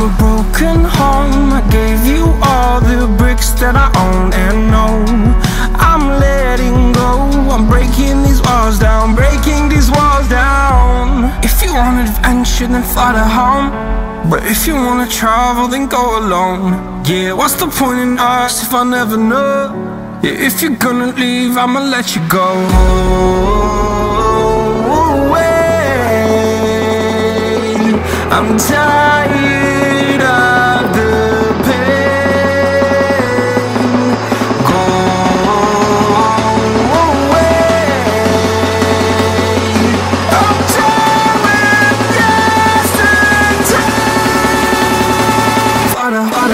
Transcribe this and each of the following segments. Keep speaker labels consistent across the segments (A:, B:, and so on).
A: a broken home. I gave you all the bricks that I own and know. I'm letting go, I'm breaking these walls down, breaking these walls down. If you want adventure, then fly to home. But if you wanna travel, then go alone. Yeah, what's the point in us if I never know? Yeah, if you're gonna leave, I'ma let you go. I'm tired of the pain. Go away. I'm tired with yesterday. Fada, fada.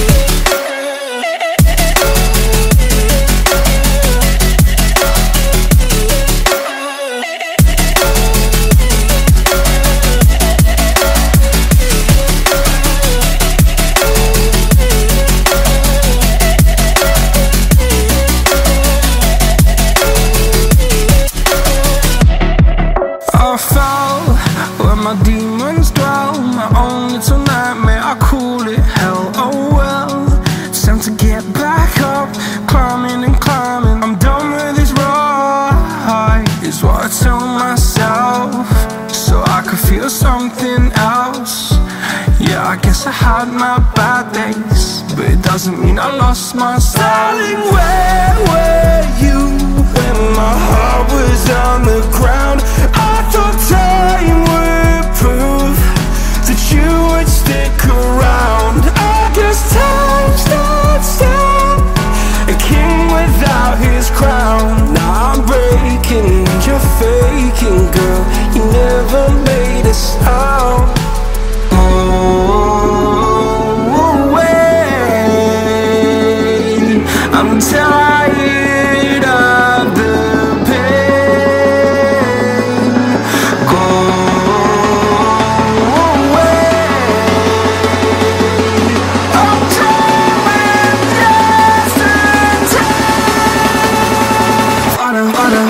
A: I fell where my demons dwell, my own little nightmare, I call it hell. Oh well, it's time to get back up, climbing and climbing. I'm done with this ride, is what I tell myself, so I could feel something else. Yeah, I guess I had my bad days, but it doesn't mean I lost myself. Darling, where were you when my heart was on the ground? I thought time would prove that you would stick around. I guess time stood still, a king without his crown. Now I'm breaking and you're faking, girl. You never made a sound. Oh, wait, I'm tired of the pain. Go away. I'm tired with yesterday. Fada, fada.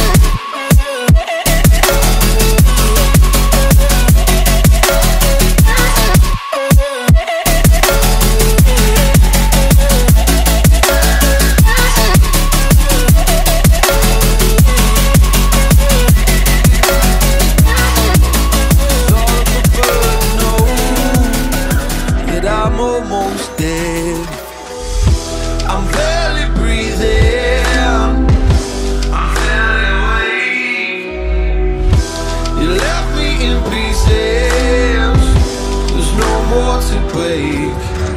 B: I'm almost dead. I'm barely breathing. I'm feeling weak. You left me in pieces. There's no more to break.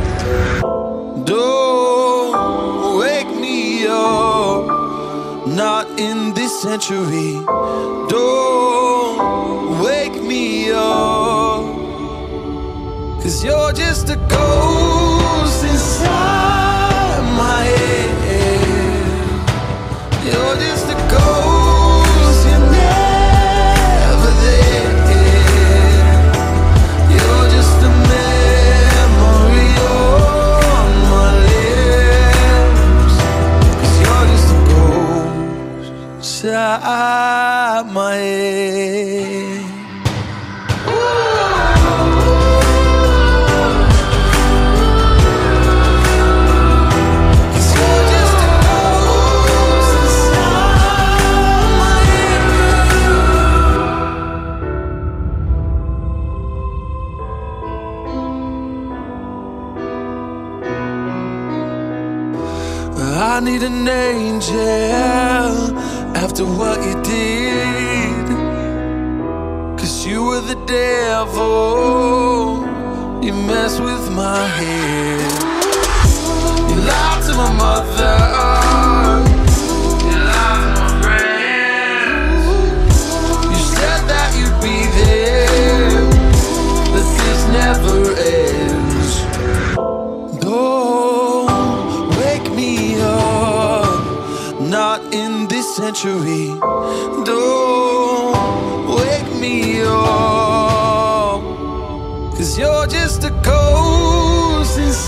B: Don't wake me up, not in this century. Don't wake me up, 'cause you're just a ghost inside my head. You're just a ghost, you're never there. You're just a memory on my lips, 'cause you're just a ghost inside my head. I need an angel after what you did, 'cause you were the devil, you messed with my head. You lied to my mother, you lied to my friends. You said that you'd be there, but this never ends. Don't wake me up, not in this century. Don't wake me up, 'cause you're just a ghost inside